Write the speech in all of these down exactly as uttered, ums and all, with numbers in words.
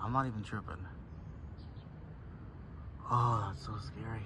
I'm not even tripping. Oh, that's so scary.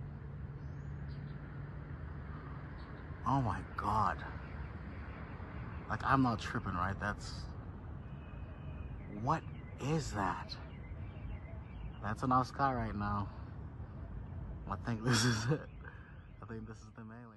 Oh my God. Like, I'm not tripping, right? That's... What is that? That's in our sky right now. I think this is it. I think this is them aliens.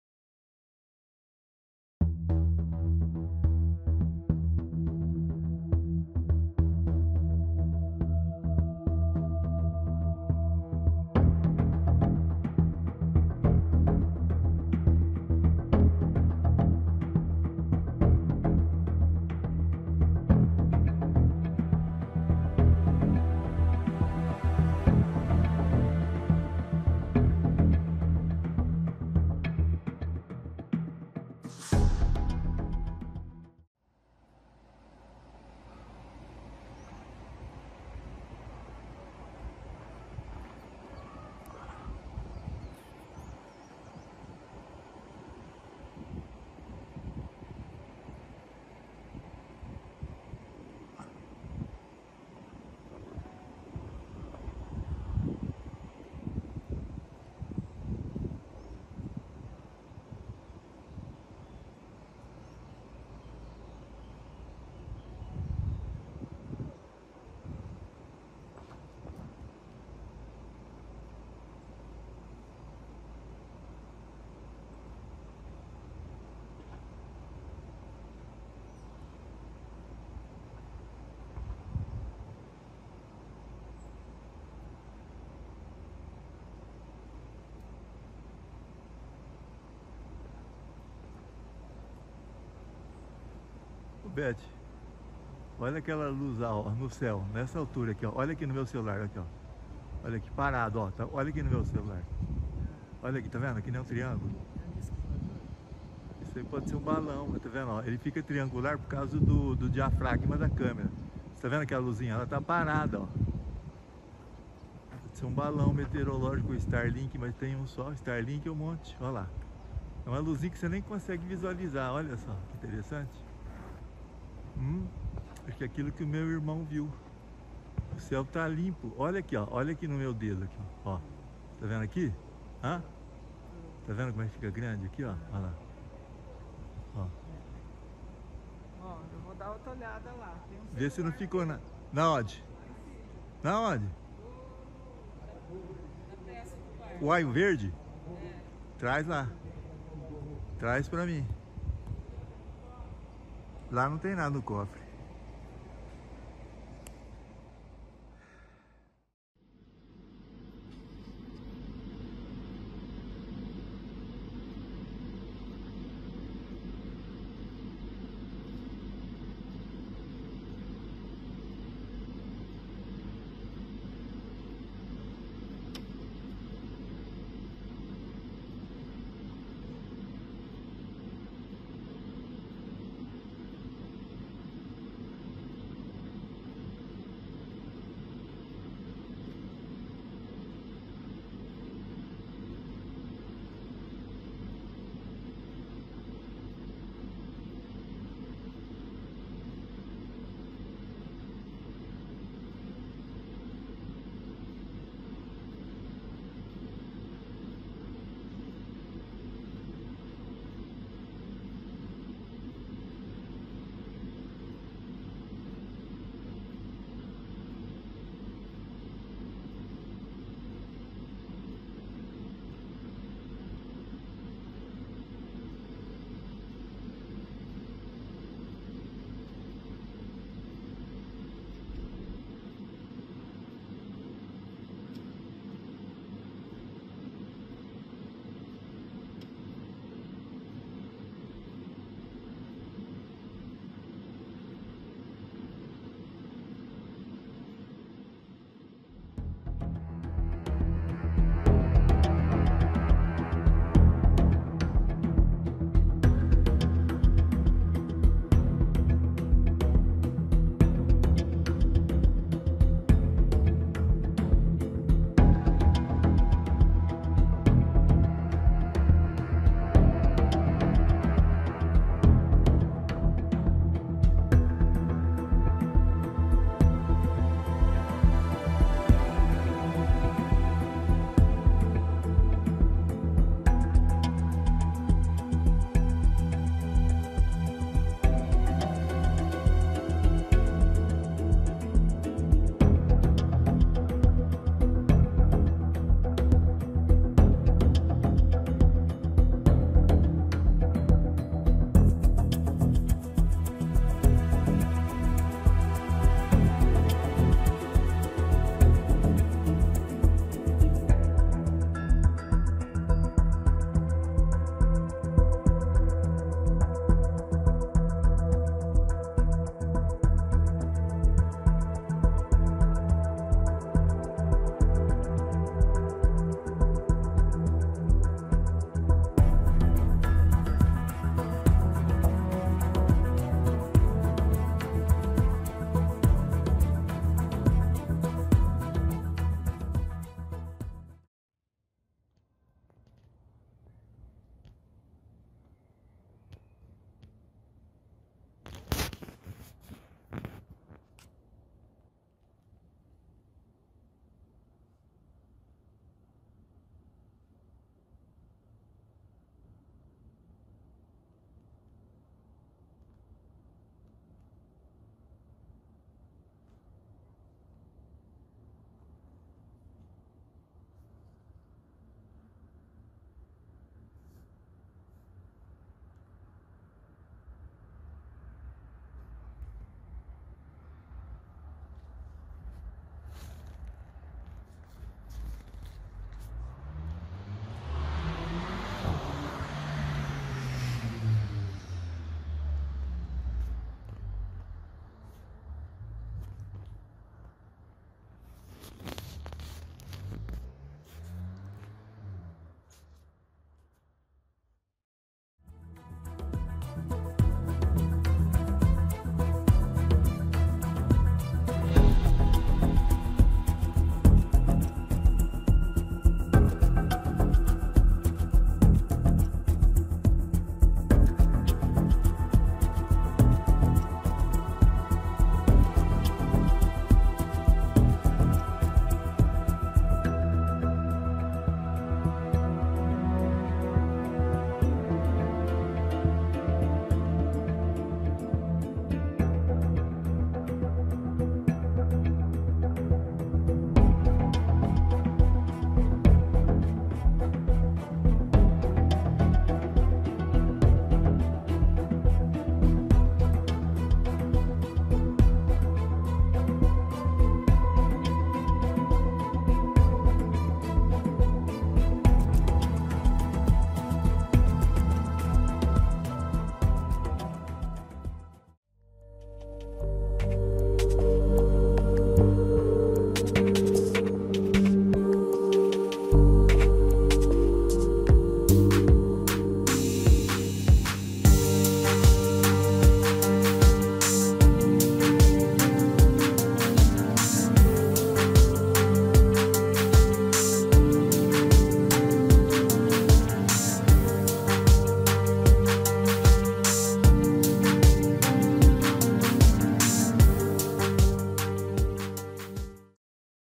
Beth, olha aquela luz lá, ó, no céu, nessa altura aqui, ó. Olha aqui no meu celular, aqui, ó. Olha aqui, parado, ó. Tá, olha aqui no meu celular. Olha aqui, tá vendo? Aqui nem um triângulo. Isso aí pode ser um balão, mas tá vendo? Ó, ele fica triangular por causa do, do diafragma da câmera. Você tá vendo aquela luzinha? Ela tá parada, ó. Pode ser um balão meteorológico Starlink, mas tem um só. Starlink é um monte, olha lá. É uma luzinha que você nem consegue visualizar, olha só, que interessante. Hum, acho que é aquilo que o meu irmão viu. O céu tá limpo. Olha aqui, ó. Olha aqui no meu dedo aqui, ó. Tá vendo aqui? Hã? Tá vendo como é que fica grande aqui, ó? Olha lá. Ó. Ó, eu vou dar outra olhada lá. Tem um Vê se não ficou na... Na onde? Na onde? Uai, o verde? É. Traz lá. Traz pra mim. Lá não tem nada no cofre.